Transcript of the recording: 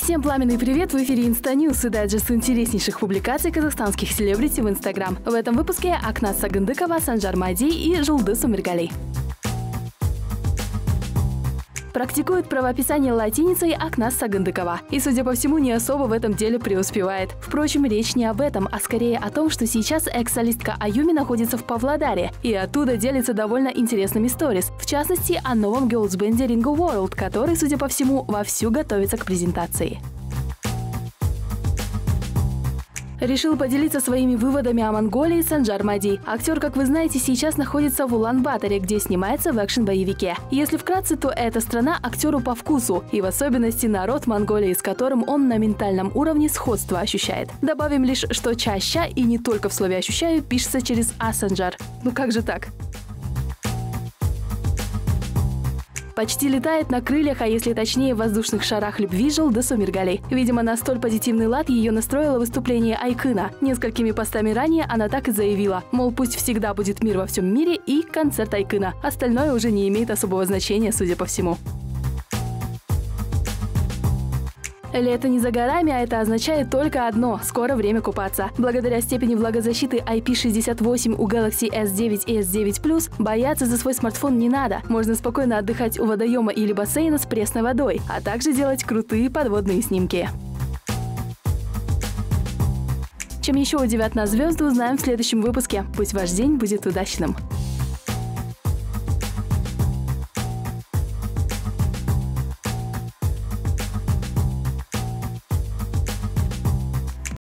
Всем пламенный привет! В эфире Инстаньюз и дайджест интереснейших публикаций казахстанских селебрити в Инстаграм. В этом выпуске Акнас Сагындыкова, Санжар Мади и Жулдыз Умиргалей. Практикует правописание латиницей Акнас Сагындыкова. И, судя по всему, не особо в этом деле преуспевает. Впрочем, речь не об этом, а скорее о том, что сейчас экс-солистка Аюми находится в Павлодаре и оттуда делится довольно интересными сторис. В частности, о новом герлс-бенде Ringo World, который, судя по всему, вовсю готовится к презентации. Решил поделиться своими выводами о Монголии Санжар Мади. Актер, как вы знаете, сейчас находится в Улан-Баторе, где снимается в экшн-боевике. Если вкратце, то эта страна актеру по вкусу, и в особенности народ Монголии, с которым он на ментальном уровне сходство ощущает. Добавим лишь, что чаща, и не только в слове «ощущаю», пишется через «а» Санжар. Ну как же так? Почти летает на крыльях, а если точнее в воздушных шарах любви, Жулдыз Умиргалей. Видимо, на столь позитивный лад ее настроило выступление Айкына. Несколькими постами ранее она так и заявила, мол, пусть всегда будет мир во всем мире и концерт Айкына. Остальное уже не имеет особого значения, судя по всему. Лето не за горами, а это означает только одно – скоро время купаться. Благодаря степени влагозащиты IP68 у Galaxy S9 и S9 Plus бояться за свой смартфон не надо. Можно спокойно отдыхать у водоема или бассейна с пресной водой, а также делать крутые подводные снимки. Чем еще удивят нас звезды, узнаем в следующем выпуске. Пусть ваш день будет удачным!